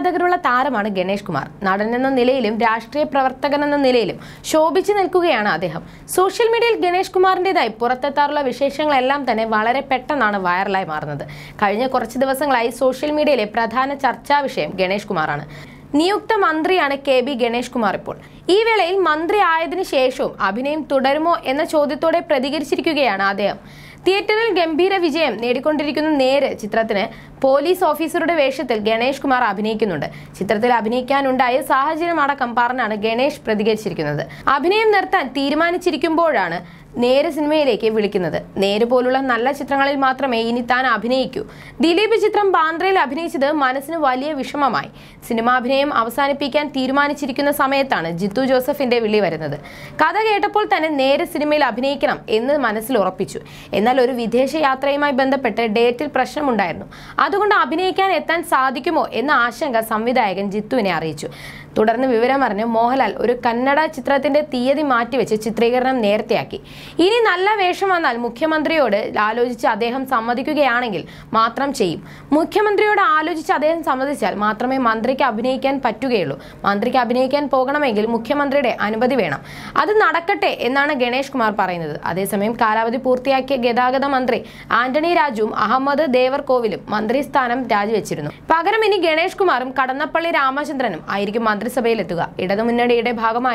ആരാധകരുള്ള താരമാണ് ഗണേഷ് കുമാർ. നടൻ എന്ന നിലയിലും രാഷ്ട്രീയ പ്രവർത്തകൻ എന്ന നിലയിലും ശോഭിച്ചു നിൽക്കുകയാണ് അദ്ദേഹം. സോഷ്യൽ മീഡിയയിൽ ഗണേഷ് കുമാറിൻ്റെതായി പുറത്തെത്താറുള്ള വിശേഷങ്ങളെല്ലാം തന്നെ വളരെ പെട്ടെന്നാണ് വൈറലായി മാറുന്നത്. കഴിഞ്ഞ കുറച്ച് ദിവസങ്ങളായി സോഷ്യൽ മീഡിയയിലെ പ്രധാന ചർച്ചാ വിഷയം ഗണേഷ് കുമാറാണ്. നിയുക്ത മന്ത്രിയാണ് KB ഗണേഷ് കുമാർ ഇപ്പോൾ. ഈ വേളയിൽ മന്ത്രി ആയതിനു ശേഷവും അഭിനയം തുടരുമോ എന്ന ചോദ്യത്തോടെ പ്രതികരിച്ചിരിക്കുകയാണ് അദ്ദേഹം. തിയേറ്ററിൽ ഗംഭീര വിജയം നേടിക്കൊണ്ടിരിക്കുന്ന നേര് ചിത്രത്തിന് പോലീസ് ഓഫീസറുടെ വേഷത്തിൽ ഗണേഷ് കുമാർ അഭിനയിക്കുന്നുണ്ട്. ചിത്രത്തിൽ അഭിനയിക്കാനുണ്ടായ സാഹചര്യം അടക്കം പറഞ്ഞാണ് ഗണേഷ് പ്രതികരിച്ചിരിക്കുന്നത്. അഭിനയം നിർത്താൻ തീരുമാനിച്ചിരിക്കുമ്പോഴാണ് നേര് സിനിമയിലേക്ക് വിളിക്കുന്നത്. നേര് പോലുള്ള നല്ല ചിത്രങ്ങളിൽ മാത്രമേ ഇനി താൻ അഭിനയിക്കൂ. ദിലീപ് ചിത്രം ബാന്ദ്രയിൽ അഭിനയിച്ചത് മനസ്സിന് വലിയ വിഷമമായി. സിനിമാഭിനയം അവസാനിപ്പിക്കാൻ തീരുമാനിച്ചിരിക്കുന്ന സമയത്താണ് ജിത്തു ജോസഫിന്റെ വിളി വരുന്നത്. കഥ കേട്ടപ്പോൾ തന്നെ നേര് സിനിമയിൽ അഭിനയിക്കണം എന്ന് മനസ്സിൽ ഉറപ്പിച്ചു. എന്നാൽ ഒരു വിദേശ യാത്രയുമായി ബന്ധപ്പെട്ട് ഡേറ്റിൽ പ്രശ്നമുണ്ടായിരുന്നു. അതുകൊണ്ട് അഭിനയിക്കാൻ എത്താൻ സാധിക്കുമോ എന്ന ആശങ്ക സംവിധായകൻ ജിത്തുവിനെ അറിയിച്ചു. തുടർന്ന് വിവരമറിഞ്ഞ് മോഹൻലാൽ ഒരു കന്നഡ ചിത്രത്തിന്റെ തീയതി മാറ്റിവെച്ച് ചിത്രീകരണം നേരത്തെയാക്കി. ഇനി നല്ല വേഷം വന്നാൽ മുഖ്യമന്ത്രിയോട് ആലോചിച്ച് അദ്ദേഹം സമ്മതിക്കുകയാണെങ്കിൽ മാത്രം ചെയ്യും. മുഖ്യമന്ത്രിയോട് ആലോചിച്ച് അദ്ദേഹം സമ്മതിച്ചാൽ മാത്രമേ മന്ത്രിക്ക് അഭിനയിക്കാൻ പറ്റുകയുള്ളൂ. മന്ത്രിക്ക് അഭിനയിക്കാൻ പോകണമെങ്കിൽ മുഖ്യമന്ത്രിയുടെ അനുമതി വേണം. അത് നടക്കട്ടെ എന്നാണ് ഗണേഷ് കുമാർ പറയുന്നത്. അതേസമയം കാലാവധി പൂർത്തിയാക്കിയ ഗതാഗത മന്ത്രി ആന്റണി രാജുവും അഹമ്മദ് ദേവർകോവിലും മന്ത്രിസ്ഥാനം രാജിവെച്ചിരുന്നു. പകരം ഇനി ഗണേഷ് കുമാറും കടന്നപ്പള്ളി രാമചന്ദ്രനും ആയിരിക്കും മന്ത്രിസഭയിലെത്തുക. ഇടതുമുന്നണിയുടെ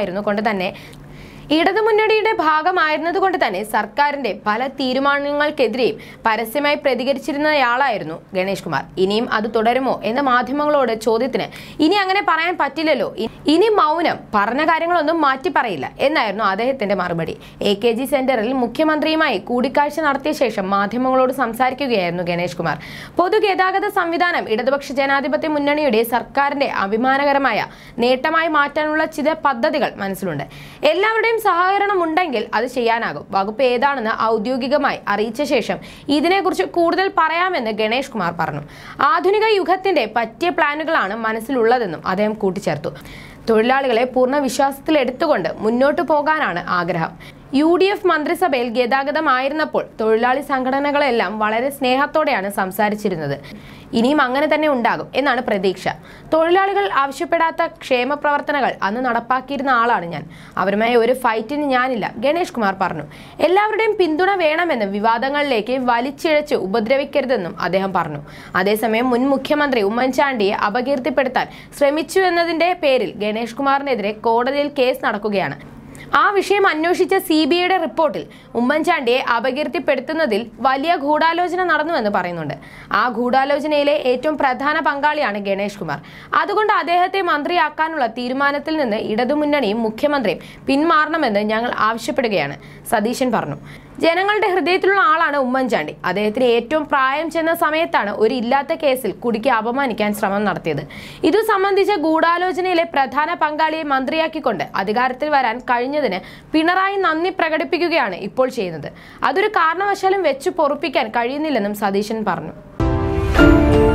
ഭാഗമായിരുന്നതുകൊണ്ട് തന്നെ സർക്കാരിന്റെ പല തീരുമാനങ്ങൾക്കെതിരെയും പരസ്യമായി പ്രതികരിച്ചിരുന്നയാളായിരുന്നു ഗണേഷ് കുമാർ. ഇനിയും അത് തുടരുമോ എന്ന മാധ്യമങ്ങളോട് ചോദ്യത്തിന് ഇനി അങ്ങനെ പറയാൻ പറ്റില്ലല്ലോ, ഇനി മൗനം, പറഞ്ഞ കാര്യങ്ങളൊന്നും മാറ്റി പറയില്ല എന്നായിരുന്നു അദ്ദേഹത്തിന്റെ മറുപടി. AKG സെന്ററിൽ മുഖ്യമന്ത്രിയുമായി കൂടിക്കാഴ്ച നടത്തിയ ശേഷം മാധ്യമങ്ങളോട് സംസാരിക്കുകയായിരുന്നു ഗണേഷ് കുമാർ. പൊതുഗതാഗത സംവിധാനം ഇടതുപക്ഷ ജനാധിപത്യ മുന്നണിയുടെ സർക്കാരിന്റെ അഭിമാനകരമായ നേട്ടമായി മാറ്റാനുള്ള ചില പദ്ധതികൾ മനസ്സിലുണ്ട്. എല്ലാവരുടെയും സഹകരണം ഉണ്ടെങ്കിൽ അത് ചെയ്യാനാകും. വകുപ്പ് ഏതാണെന്ന് ഔദ്യോഗികമായി അറിയിച്ച ശേഷം ഇതിനെക്കുറിച്ച് കൂടുതൽ പറയാമെന്ന് ഗണേഷ് കുമാർ പറഞ്ഞു. ആധുനിക യുഗത്തിന്റെ പറ്റിയ പ്ലാനുകളാണ് മനസ്സിലുള്ളതെന്നും അദ്ദേഹം കൂട്ടിച്ചേർത്തു. തൊഴിലാളികളെ പൂർണ്ണ വിശ്വാസത്തിൽ എടുത്തുകൊണ്ട് മുന്നോട്ടു പോകാനാണ് ആഗ്രഹം. UDF മന്ത്രിസഭയിൽ ഗതാഗതമായിരുന്നപ്പോൾ തൊഴിലാളി സംഘടനകളെല്ലാം വളരെ സ്നേഹത്തോടെയാണ് സംസാരിച്ചിരുന്നത്. ഇനിയും അങ്ങനെ തന്നെ ഉണ്ടാകും എന്നാണ് പ്രതീക്ഷ. തൊഴിലാളികൾ ആവശ്യപ്പെടാത്ത ക്ഷേമ പ്രവർത്തനങ്ങൾ അന്ന് നടപ്പാക്കിയിരുന്ന ആളാണ് ഞാൻ. അവരുമായി ഒരു ഫൈറ്റിന് ഞാനില്ല, ഗണേഷ് കുമാർ പറഞ്ഞു. എല്ലാവരുടെയും പിന്തുണ വേണമെന്ന് വിവാദങ്ങളിലേക്ക് വലിച്ചിഴച്ച് ഉപദ്രവിക്കരുതെന്നും അദ്ദേഹം പറഞ്ഞു. അതേസമയം മുൻ മുഖ്യമന്ത്രി ഉമ്മൻചാണ്ടിയെ അപകീർത്തിപ്പെടുത്താൻ ശ്രമിച്ചു എന്നതിന്റെ പേരിൽ ഗണേഷ് കുമാറിനെതിരെ കോടതിയിൽ കേസ് നടക്കുകയാണ്. ആ വിഷയം അന്വേഷിച്ച CBIയുടെ റിപ്പോർട്ടിൽ ഉമ്മൻചാണ്ടിയെ അപകീർത്തിപ്പെടുത്തുന്നതിൽ വലിയ ഗൂഢാലോചന നടന്നുവെന്ന് പറയുന്നുണ്ട്. ആ ഗൂഢാലോചനയിലെ ഏറ്റവും പ്രധാന പങ്കാളിയാണ് ഗണേഷ് കുമാർ. അതുകൊണ്ട് അദ്ദേഹത്തെ മന്ത്രിയാക്കാനുള്ള തീരുമാനത്തിൽ നിന്ന് ഇടതുമുന്നണിയും മുഖ്യമന്ത്രിയും പിന്മാറണമെന്ന് ഞങ്ങൾ ആവശ്യപ്പെടുകയാണ്, സതീശൻ പറഞ്ഞു. ജനങ്ങളുടെ ഹൃദയത്തിലുള്ള ആളാണ് ഉമ്മൻചാണ്ടി. അദ്ദേഹത്തിന് ഏറ്റവും പ്രായം ചെന്ന സമയത്താണ് ഒരു ഇല്ലാത്ത കേസിൽ കുടുക്കി അപമാനിക്കാൻ ശ്രമം നടത്തിയത്. ഇതു സംബന്ധിച്ച ഗൂഢാലോചനയിലെ പ്രധാന പങ്കാളിയെ മന്ത്രിയാക്കിക്കൊണ്ട് അധികാരത്തിൽ വരാൻ കഴിഞ്ഞതിന് പിണറായി നന്ദി പ്രകടിപ്പിക്കുകയാണ് ഇപ്പോൾ ചെയ്യുന്നത്. അതൊരു കാരണവശാലും വെച്ചു പൊറുപ്പിക്കാൻ കഴിയുന്നില്ലെന്നും സതീശൻ പറഞ്ഞു.